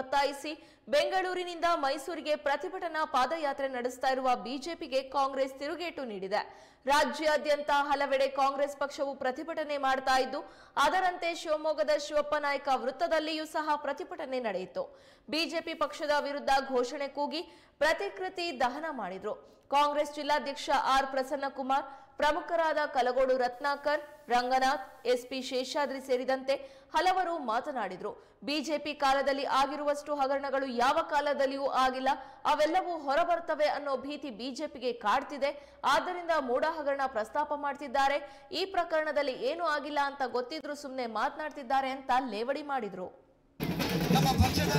ಒತ್ತಾಯಿಸಿ ಬೆಂಗಳೂರಿನಿಂದ ಮೈಸೂರಿಗೆ ಪ್ರತಿಭಟನಾ ಪಾದಯಾತ್ರೆ ನಡೆಸ್ತಾ ಇರುವ ಬಿಜೆಪಿಗೆ ಕಾಂಗ್ರೆಸ್ ತಿರುಗೇಟು ನೀಡಿದೆ. ರಾಜ್ಯಾದ್ಯಂತ ಹಲವೆಡೆ ಕಾಂಗ್ರೆಸ್ ಪಕ್ಷವು ಪ್ರತಿಭಟನೆ ಮಾಡ್ತಾ ಇದ್ದು, ಅದರಂತೆ ಶಿವಮೊಗ್ಗದ ಶಿವಪ್ಪ ನಾಯಕ ವೃತ್ತದಲ್ಲಿಯೂ ಸಹ ಪ್ರತಿಭಟನೆ ನಡೆಯಿತು. ಬಿಜೆಪಿ ಪಕ್ಷದ ವಿರುದ್ಧ ಘೋಷಣೆ ಕೂಗಿ ಪ್ರತಿಕೃತಿ ದಹನ ಮಾಡಿದ್ರು. ಕಾಂಗ್ರೆಸ್ ಜಿಲ್ಲಾಧ್ಯಕ್ಷ ಆರ್ ಪ್ರಸನ್ನಕುಮಾರ್, ಪ್ರಮುಖರಾದ ಕಲಗೋಡು ರತ್ನಾಕರ್, ರಂಗನಾಥ್, ಎಸ್ಪಿ ಶೇಷಾದ್ರಿ ಸೇರಿದಂತೆ ಹಲವರು ಮಾತನಾಡಿದ್ರು. ಬಿಜೆಪಿ ಕಾಲದಲ್ಲಿ ಆಗಿರುವಷ್ಟು ಹಗರಣಗಳು ಯಾವ ಕಾಲದಲ್ಲಿಯೂ ಆಗಿಲ್ಲ, ಅವೆಲ್ಲವೂ ಹೊರಬರ್ತವೆ ಅನ್ನೋ ಭೀತಿ ಬಿಜೆಪಿಗೆ ಕಾಡ್ತಿದೆ. ಆದ್ದರಿಂದ ಮೂಢ ಹಗರಣ ಪ್ರಸ್ತಾಪ ಮಾಡ್ತಿದ್ದಾರೆ. ಈ ಪ್ರಕರಣದಲ್ಲಿ ಏನೂ ಆಗಿಲ್ಲ ಅಂತ ಗೊತ್ತಿದ್ರು ಸುಮ್ಮನೆ ಮಾತನಾಡ್ತಿದ್ದಾರೆ ಅಂತ ಲೇವಡಿ ಮಾಡಿದ್ರು. ನಮ್ಮ ಪಕ್ಷದ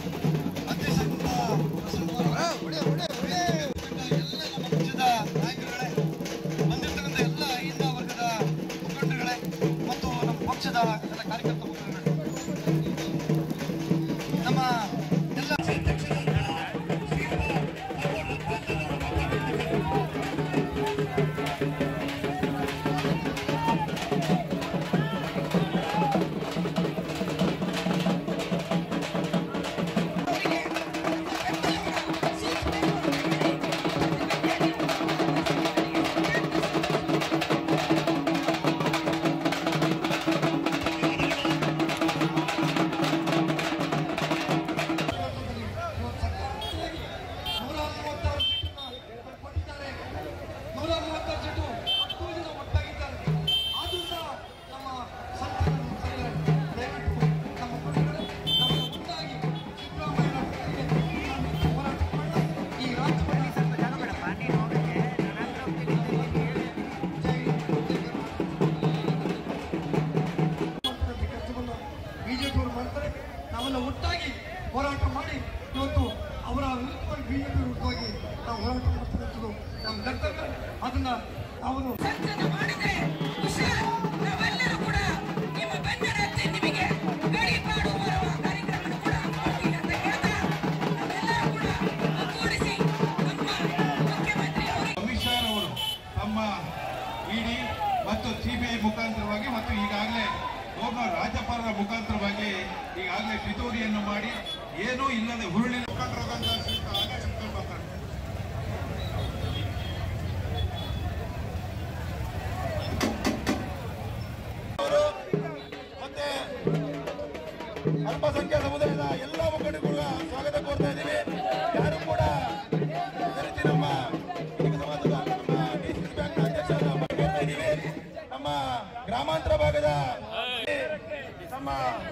ನಾಯಕರುಗಳೇ, ಬಂದಿರ್ತಕ್ಕಂಥ ಎಲ್ಲ ಹಿಂದ ವರ್ಗದ ಮುಖಂಡರುಗಳೇ ಮತ್ತು ನಮ್ಮ ಪಕ್ಷದ ಎಲ್ಲ ಕಾರ್ಯಕರ್ತ ಮುಖಂಡರುಗಳೇ, ನಮ್ಮ ಎಲ್ಲ ನಾವೆಲ್ಲ ಒಟ್ಟಾಗಿ ಹೋರಾಟ ಮಾಡಿ ಇವತ್ತು ಅವರ ವಿರುದ್ಧವಾಗಿ ಬಿಜೆಪಿ ವಿರುದ್ಧವಾಗಿ ನಾವು ಹೋರಾಟ ಮಾಡ್ತಿರೋದು ನಮ್ಮ ಕರ್ತವ್ಯ. ಅದನ್ನ ಅವರು ಅಮಿತ್ ಶಾ ಅವರು ತಮ್ಮ ಇಡಿ ಮತ್ತು ಸಿಬಿಐ ಮುಖಾಂತರವಾಗಿ ಮತ್ತು ಈಗಾಗಲೇ ಒಬ್ಬ ರಾಜ್ಯಪಾಲರ ಮುಖಾಂತರವಾಗಿ ಈಗಾಗಲೇ ಪಿತೂರಿಯನ್ನು ಮಾಡಿ ಏನೂ ಇಲ್ಲದೆ ಹುರುಳಿನ ಮತ್ತೆ ಅಲ್ಪಸಂಖ್ಯಾತ ಸಮುದಾಯದ ಎಲ್ಲ ಮುಖಂಡರು ಸ್ವಾಗತ ಕೋರ್ತಾ ಇದ್ದೀವಿ. ಯಾರು ಕೂಡ ನಮ್ಮ ಸಮಾಜದ ಡಿಸಿಸಿ ಬ್ಯಾಂಕ್ ಅಧ್ಯಕ್ಷರಾದ ಕೋರ್ತಾ ಇದ್ದೀವಿ. ನಮ್ಮ ಗ್ರಾಮಾಂತರ ಭಾಗದ ನಮ್ಮ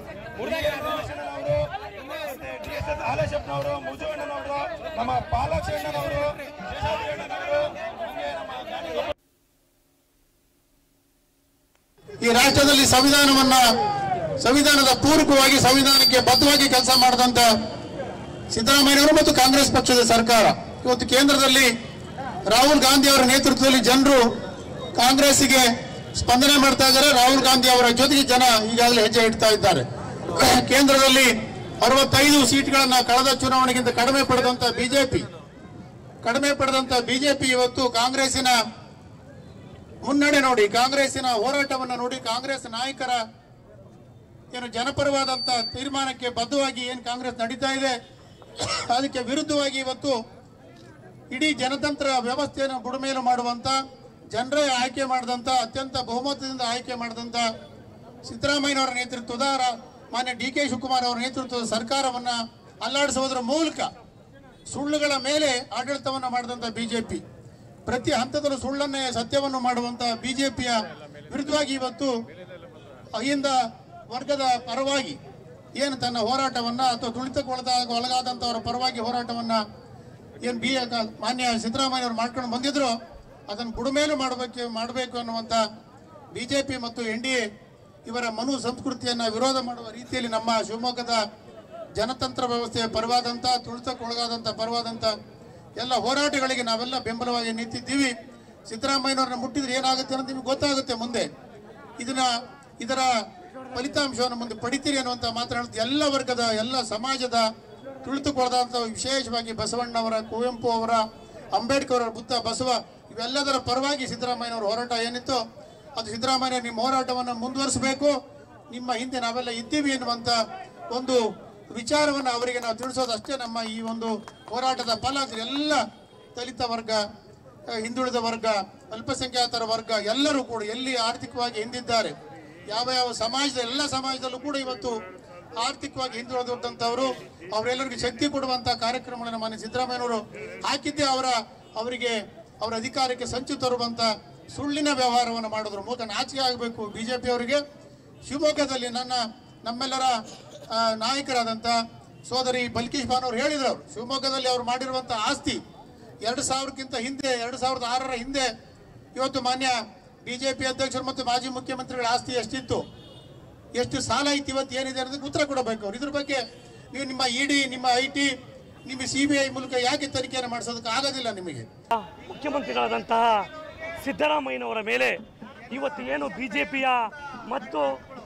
ಹಾಲೇಶಪ್ಪನವರು, ಮುಜುವಣ್ಣನವರು, ನಮ್ಮ ಪಾಲಾಕ್ಷಣ್ಣನವರು, ಈ ರಾಷ್ಟ್ರದಲ್ಲಿ ಸಂವಿಧಾನದ ಪೂರಕವಾಗಿ ಸಂವಿಧಾನಕ್ಕೆ ಬದ್ಧವಾಗಿ ಕೆಲಸ ಮಾಡಿದಂತ ಸಿದ್ದರಾಮಯ್ಯನವರು ಮತ್ತು ಕಾಂಗ್ರೆಸ್ ಪಕ್ಷದ ಸರ್ಕಾರ ಇವತ್ತು ಕೇಂದ್ರದಲ್ಲಿ ರಾಹುಲ್ ಗಾಂಧಿ ಅವರ ನೇತೃತ್ವದಲ್ಲಿ ಜನರು ಕಾಂಗ್ರೆಸ್ಸಿಗೆ ಸ್ಪಂದನೆ ಮಾಡ್ತಾ ಇದ್ದಾರೆ. ರಾಹುಲ್ ಗಾಂಧಿ ಅವರ ಜೊತೆಗೆ ಜನ ಈಗಾಗಲೇ ಹೆಜ್ಜೆ ಇಡ್ತಾ ಇದ್ದಾರೆ. ಕೇಂದ್ರದಲ್ಲಿ 65 ಸೀಟ್ಗಳನ್ನ ಕಳೆದ ಚುನಾವಣೆಗಿಂತ ಕಡಿಮೆ ಪಡೆದಂತ ಬಿಜೆಪಿ ಇವತ್ತು ಕಾಂಗ್ರೆಸ್ಸಿನ ಮುನ್ನಡೆ ನೋಡಿ, ಕಾಂಗ್ರೆಸ್ಸಿನ ಹೋರಾಟವನ್ನು ನೋಡಿ, ಕಾಂಗ್ರೆಸ್ ನಾಯಕರ ಏನು ಜನಪರವಾದಂತ ತೀರ್ಮಾನಕ್ಕೆ ಬದ್ಧವಾಗಿ ಏನು ಕಾಂಗ್ರೆಸ್ ನಡೀತಾ ಇದೆ ಅದಕ್ಕೆ ವಿರುದ್ಧವಾಗಿ ಇವತ್ತು ಇಡೀ ಜನತಂತ್ರ ವ್ಯವಸ್ಥೆಯನ್ನು ಬುಡಮೇಲು ಮಾಡುವಂತ, ಜನರೇ ಆಯ್ಕೆ ಮಾಡಿದಂತ, ಅತ್ಯಂತ ಬಹುಮತದಿಂದ ಆಯ್ಕೆ ಮಾಡಿದಂತ ಸಿದ್ದರಾಮಯ್ಯನವರ ನೇತೃತ್ವದ ಮಾನ್ಯ ಡಿ.ಕೆ. ಶಿವಕುಮಾರ್ ಅವರ ನೇತೃತ್ವದ ಸರ್ಕಾರವನ್ನ ಅಲ್ಲಾಡಿಸುವುದರ ಮೂಲಕ ಸುಳ್ಳುಗಳ ಮೇಲೆ ಆಡಳಿತವನ್ನು ಮಾಡಿದಂತ ಬಿಜೆಪಿ, ಪ್ರತಿ ಹಂತದಲ್ಲೂ ಸುಳ್ಳನ್ನೇ ಸತ್ಯವನ್ನು ಮಾಡುವಂತ ಬಿಜೆಪಿಯ ವಿರುದ್ಧವಾಗಿ ಇವತ್ತು ಅಹಿಂದ ವರ್ಗದ ಪರವಾಗಿ ಏನು ತನ್ನ ಹೋರಾಟವನ್ನ ಅಥವಾ ತುಳಿತಕ್ಕೆ ಒಳಗಾದಂತವರ ಪರವಾಗಿ ಹೋರಾಟವನ್ನ ಏನು ಮಾನ್ಯ ಸಿದ್ದರಾಮಯ್ಯವರು ಮಾಡ್ಕೊಂಡು ಬಂದಿದ್ರು ಅದನ್ನು ಬುಡಮೇಲು ಮಾಡಬೇಕು ಅನ್ನುವಂತ ಬಿಜೆಪಿ ಮತ್ತು NDA ಇವರ ಮನು ಸಂಸ್ಕೃತಿಯನ್ನ ವಿರೋಧ ಮಾಡುವ ರೀತಿಯಲ್ಲಿ ನಮ್ಮ ಶಿವಮೊಗ್ಗದ ಜನತಂತ್ರ ವ್ಯವಸ್ಥೆಯ ಪರವಾದಂತ, ತುಳಿತಕ್ಕೊಳಗಾದಂತ ಪರವಾದಂತ ಎಲ್ಲ ಹೋರಾಟಗಳಿಗೆ ನಾವೆಲ್ಲ ಬೆಂಬಲವಾಗಿ ನಿಂತಿದ್ದೀವಿ. ಸಿದ್ದರಾಮಯ್ಯನವರನ್ನ ಮುಟ್ಟಿದ್ರೆ ಏನಾಗುತ್ತೆ ಅನ್ನೋದು ನಿಮಗೆ ಗೊತ್ತಾಗುತ್ತೆ. ಮುಂದೆ ಇದರ ಫಲಿತಾಂಶವನ್ನು ಮುಂದೆ ಪಡಿತೀರಿ ಅನ್ನುವಂತ ಮಾತನಾಡುತ್ತೆ. ಎಲ್ಲ ವರ್ಗದ, ಎಲ್ಲ ಸಮಾಜದ ತುಳಿತುಕೊಳದಂತ, ವಿಶೇಷವಾಗಿ ಬಸವಣ್ಣವರ, ಕುವೆಂಪು ಅವರ, ಅಂಬೇಡ್ಕರ್ ಅವರ, ಬುದ್ಧ, ಬಸವ ಇವೆಲ್ಲದರ ಪರವಾಗಿ ಸಿದ್ದರಾಮಯ್ಯನವರ ಹೋರಾಟ ಏನಿತ್ತು ಅದು ಸಿದ್ದರಾಮಯ್ಯ ನಿಮ್ಮ ಹೋರಾಟವನ್ನು ಮುಂದುವರಿಸಬೇಕು, ನಿಮ್ಮ ಹಿಂದೆ ನಾವೆಲ್ಲ ಇದ್ದೀವಿ ಎನ್ನುವಂತ ಒಂದು ವಿಚಾರವನ್ನು ಅವರಿಗೆ ನಾವು ತಿಳಿಸೋದಷ್ಟೇ ನಮ್ಮ ಈ ಒಂದು ಹೋರಾಟದ ಫಲ. ಎಲ್ಲ ದಲಿತ ವರ್ಗ, ಹಿಂದುಳಿದ ವರ್ಗ, ಅಲ್ಪಸಂಖ್ಯಾತರ ವರ್ಗ ಎಲ್ಲರೂ ಕೂಡ ಎಲ್ಲಿ ಆರ್ಥಿಕವಾಗಿ ಹಿಂದಿದ್ದಾರೆ, ಯಾವ ಯಾವ ಸಮಾಜದ ಎಲ್ಲ ಸಮಾಜದಲ್ಲೂ ಕೂಡ ಇವತ್ತು ಆರ್ಥಿಕವಾಗಿ ಹಿಂದುಳಿದಂಥವರು ಅವರೆಲ್ಲರಿಗೂ ಶಕ್ತಿ ಕೊಡುವಂಥ ಕಾರ್ಯಕ್ರಮಗಳನ್ನು ಮಾನ್ಯ ಸಿದ್ದರಾಮಯ್ಯನವರು ಹಾಕಿದ್ದೇ ಅವರಿಗೆ ಅವರ ಅಧಿಕಾರಕ್ಕೆ ಸಂಚು ತರುವಂಥ ಸುಳ್ಳಿನ ವ್ಯವಹಾರವನ್ನು ಮಾಡೋದ್ರ ಮೂಲಕ ನಾಚಿಕೆ ಆಗಬೇಕು ಬಿಜೆಪಿ ಅವರಿಗೆ. ಶಿವಮೊಗ್ಗದಲ್ಲಿ ನಮ್ಮೆಲ್ಲರ ನಾಯಕರಾದಂಥ ಸೋದರಿ ಬಲ್ಕೀಶ್ ಬಾನು ಅವರು ಹೇಳಿದ್ರು, ಶಿವಮೊಗ್ಗದಲ್ಲಿ ಅವರು ಮಾಡಿರುವಂಥ ಆಸ್ತಿ 2000ಕ್ಕಿಂತ ಹಿಂದೆ 2006ರ ಹಿಂದೆ ಇವತ್ತು ಮಾನ್ಯ ಬಿಜೆಪಿ ಅಧ್ಯಕ್ಷರು ಮತ್ತು ಮಾಜಿ ಮುಖ್ಯಮಂತ್ರಿಗಳ ಆಸ್ತಿ ಎಷ್ಟಿತ್ತು, ಎಷ್ಟು ಸಾಲ ಇತ್ತು, ಇವತ್ತು ಏನಿದೆ ಅನ್ನೋದಕ್ಕೆ ಉತ್ತರ ಕೊಡಬೇಕು ಅವರು. ಇದ್ರ ಬಗ್ಗೆ ನೀವು ನಿಮ್ಮ ಇಡಿ, ನಿಮ್ಮ IT, ನಿಮ್ಮ CBI ಮೂಲಕ ಯಾಕೆ ತನಿಖೆಯನ್ನು ಮಾಡಿಸೋದಕ್ಕೆ ಆಗೋದಿಲ್ಲ ನಿಮಗೆ? ಮುಖ್ಯಮಂತ್ರಿಗಳಾದಂತಹ ಸಿದ್ದರಾಮಯ್ಯನವರ ಮೇಲೆ ಇವತ್ತು ಏನು BJPಯ ಮತ್ತು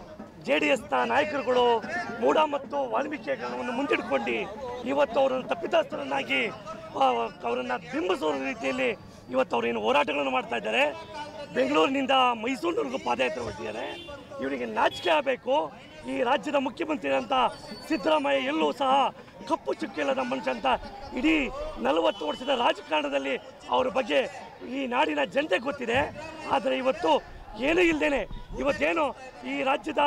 JDSನ ನಾಯಕರುಗಳು ಮೂಢ ಮತ್ತು ವಾಲ್ಮೀಕಿಗಳನ್ನು ಮುಂದಿಟ್ಕೊಂಡು ಇವತ್ತು ಅವರನ್ನು ತಪ್ಪಿತಸ್ಥರನ್ನಾಗಿ ಅವರನ್ನು ಬಿಂಬಿಸುವ ರೀತಿಯಲ್ಲಿ ಇವತ್ತು ಅವರೇನು ಹೋರಾಟಗಳನ್ನು ಮಾಡ್ತಾ ಇದ್ದಾರೆ. ಬೆಂಗಳೂರಿನಿಂದ ಮೈಸೂರಿನವರೆಗೂ ಪಾದಯಾತ್ರೆ ಹೊರಟಿದ್ದಾರೆ. ಇವರಿಗೆ ನಾಚಿಕೆ ಆಗಬೇಕು. ಈ ರಾಜ್ಯದ ಮುಖ್ಯಮಂತ್ರಿ ಅಂತ ಸಿದ್ದರಾಮಯ್ಯ ಎಲ್ಲೂ ಸಹ ಕಪ್ಪು ಚುಕ್ಕಿಲ್ಲದ ಮನುಷ್ಯ ಅಂತ ಇಡೀ 40 ವರ್ಷದ ರಾಜಕಾರಣದಲ್ಲಿ ಅವರ ಬಗ್ಗೆ ಈ ನಾಡಿನ ಜನತೆ ಗೊತ್ತಿದೆ. ಆದರೆ ಇವತ್ತು ಏನೂ ಇಲ್ಲದೇನೆ ಇವತ್ತೇನು ಈ ರಾಜ್ಯದ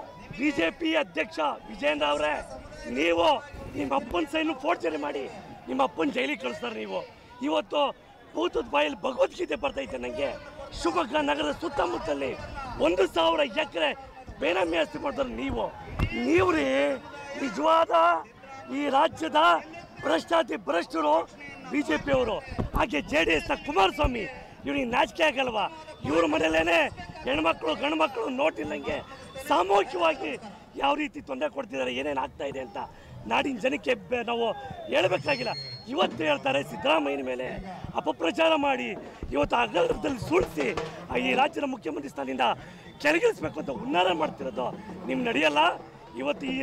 BJP ಅಧ್ಯಕ್ಷ ವಿಜೇಂದ್ರ ಅವರೇ, ನೀವು ನಿಮ್ಮ ಅಪ್ಪನ ಸೈನು ಫೋರ್ಜರಿ ಮಾಡಿ ನಿಮ್ಮ ಅಪ್ಪನ ಜೈಲಿಗೆ ಕಳಿಸ್ತಾರೆ. ನೀವು ಇವತ್ತು ಭೂತದ ಬಾಯಲ್ಲಿ ಭಗವದ್ಗೀತೆ ಬರ್ತೈತೆ ನನಗೆ. ಶಿವಮೊಗ್ಗ ನಗರದ ಸುತ್ತಮುತ್ತಲಿ 1000 ಎಕರೆ ಬೇನಾಮಿ ಆಸ್ತಿ ಮಾಡಿದ್ರೆ ನೀವು ರೀ ನಿಜವಾದ ಈ ರಾಜ್ಯದ ಭ್ರಷ್ಟರು BJP ಅವರು. ಹಾಗೆ JDSನ ಕುಮಾರಸ್ವಾಮಿ, ಇವ್ರಿಗೆ ನಾಚಿಕೆ ಆಗಲ್ವಾ? ಇವ್ರ ಮನೆಯಲ್ಲೇನೆ ಹೆಣ್ಮಕ್ಳು ಗಂಡು ಮಕ್ಕಳು ನೋಟಿಲ್ಲಂಗೆ ಸಾಮೂಹಿಕವಾಗಿ ಯಾವ ರೀತಿ ತೊಂದರೆ ಕೊಡ್ತಿದ್ದಾರೆ, ಏನೇನು ಆಗ್ತಾ ಇದೆ ಅಂತ ನಾಡಿನ ಜನಕ್ಕೆ ನಾವು ಹೇಳಬೇಕಾಗಿಲ್ಲ. ಇವತ್ತು ಹೇಳ್ತಾರೆ ಸಿದ್ದರಾಮಯ್ಯನ ಮೇಲೆ ಅಪಪ್ರಚಾರ ಮಾಡಿ ಇವತ್ತು ಅಗಲದಲ್ಲಿ ಸುಳಿಸಿ ಈ ರಾಜ್ಯದ ಮುಖ್ಯಮಂತ್ರಿ ಸ್ಥಾನದಿಂದ ಕೆಳಗಿಳಿಸ್ಬೇಕು ಅಂತ ಹುನ್ನಾರ ಮಾಡ್ತಿರೋದು ನಿಮ್ಗೆ ನಡೆಯಲ್ಲ. ಇವತ್ತು ಈ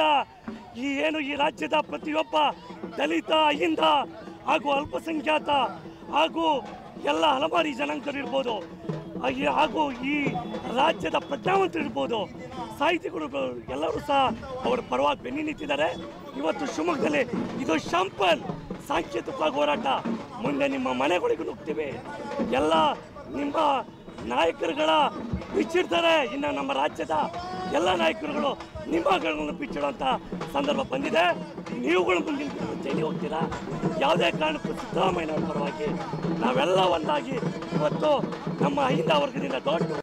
ರಾಜ್ಯದ ಪ್ರತಿಯೊಬ್ಬ ದಲಿತ, ಅಹಿಂದ ಹಾಗೂ ಅಲ್ಪಸಂಖ್ಯಾತ ಹಾಗೂ ಎಲ್ಲ ಹಲವಾರು ಜನಾಂಗರು ಇರ್ಬೋದು, ಹಾಗೂ ಈ ರಾಜ್ಯದ ಪ್ರಜ್ಞಾವಂತರು ಇರ್ಬೋದು, ಸಾಹಿತಿಗಳು ಎಲ್ಲರೂ ಸಹ ಅವರ ಪರವಾಗಿ ಬೆನ್ನಿ ನಿಂತಿದ್ದಾರೆ. ಇವತ್ತು ಶಿವಮೊಗ್ಗದಲ್ಲಿ ಇದು ಶಾಂಪಲ್ ಸಾಂಕೇತಿಕವಾಗಿ ಹೋರಾಟ. ಮುಂದೆ ನಿಮ್ಮ ಮನೆಗಳಿಗೂ ನುಗ್ತೀವಿ. ಎಲ್ಲ ನಿಮ್ಮ ನಾಯಕರುಗಳ ಬಿಚ್ಚಿಡ್ತಾರೆ. ಇನ್ನು ನಮ್ಮ ರಾಜ್ಯದ ಎಲ್ಲ ನಾಯಕರುಗಳು ನಿಮ್ಮಗಳನ್ನು ಬಿಚ್ಚಿಡುವಂಥ ಸಂದರ್ಭ ಬಂದಿದೆ. ನೀವುಗಳು ಮುಂದಿನ ಜೈಲಿಗೆ ಹೋಗ್ತೀರಾ. ಯಾವುದೇ ಕಾರಣಕ್ಕೂ ಸಿದ್ದರಾಮಯ್ಯನವರ ಪರವಾಗಿ ನಾವೆಲ್ಲ ಒಂದಾಗಿ ಇವತ್ತು ನಮ್ಮ ಅಹಿಂದ ವರ್ಗದಿಂದ ದೊಡ್ಡ